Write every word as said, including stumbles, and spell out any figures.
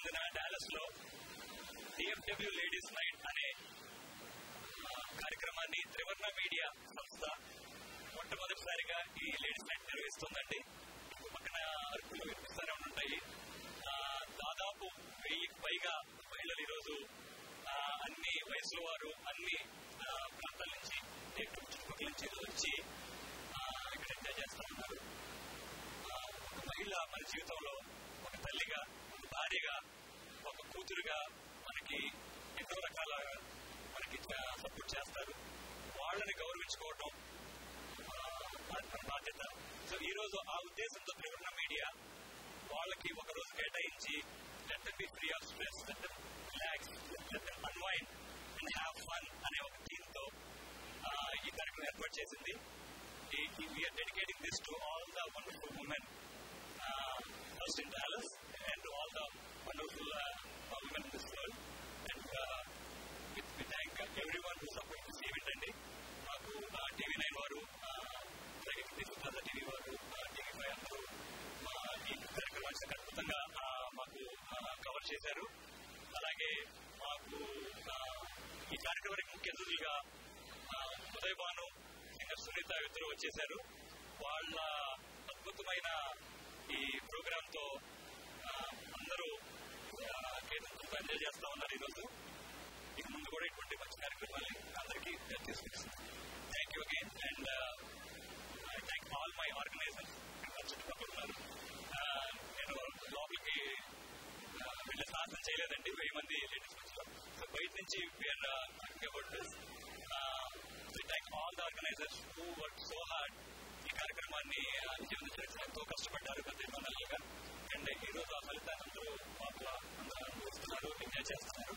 రోజున డాలస్ లో DFW ladies night అనే కార్యక్రమాన్ని త్రివర్ణ మీడియా సంస్థ మొట్టమొదటిసారిగా ఈ లేడీస్ నైట్ నిర్వహిస్తుందండి. పక్కన అరుపులు వినిపిస్తూనే ఉంటాయి. దాదాపు వెయ్యికి పైగా మహిళలు ఈరోజు అన్ని వయసుల వారు అన్ని ప్రాంతాల నుంచి చుట్టుపక్కల నుంచి వచ్చి ఇక్కడ ఎంజాయ్ చేస్తూ ఉన్నారు. ఒక మహిళ మన జీవితంలో ఒక తల్లిగా, ఒక భార్యగా, ఒక కూతురుగా మనకి ఎన్నో రకాల మనకి సపోర్ట్ చేస్తారు. వాళ్ళని గౌరవించుకోవటం మన బాధ్యత. సో ఈ రోజు ఆ ఉద్దేశంతో త్రివర్ణ మీడియా వాళ్ళకి ఒక రోజు కేటాయించి let them be free of stress, let them relax, let them unwind and have fun అనే ఒక థీమ్ తో ఈ కార్యక్రమం ఏర్పాటు చేసింది. We're dedicating this to all the wonderful women first in Dallas and all the wonderful women in this world. And we thank everyone who support this event అండి. మాకు TV nine వారు, అలాగే Desiplaza TV వారు, TV five అందరూ ఈ కార్యక్రమాన్ని అద్భుతంగా మాకు కవర్ చేశారు. అలాగే మాకు ఈ కార్యక్రమానికి ముఖ్య అతిథులుగా ఉదయభాను, సింగర్ సునీత ఇద్దరు వచ్చేశారు. వాళ్ళ అద్భుతమైన ఈ ప్రోగ్రామ్ తో అందరూ ఎంజాయ్ చేస్తా ఉన్నారు. ఈరోజు ఇక ముందు కూడా ఇటువంటి మంచి కార్యక్రమాలు అందరికీ తీసుకొస్తుంది. Thank you again and I thank all my organisers. చుట్టుపక్కల ఉన్నారు. నేను లోపలికి వెళ్ళే సాహసం చేయలేదండి, వెయ్యి మంది లేడీస్ వచ్చారు. సో బయట నుంచి we're talking about this. We thank all the organisers who work so hard. ఈ కార్యక్రమాన్ని నిర్వహించడానికి ఎంతో కష్టపడ్డారు గత ఎన్నో నెలలుగా. అండ్ ఈ రోజు ఆ ఫలితాన్ని అందరూ మాకు అందరూ అనుభవిస్తున్నారు, ఎంజాయ్ చేస్తున్నారు.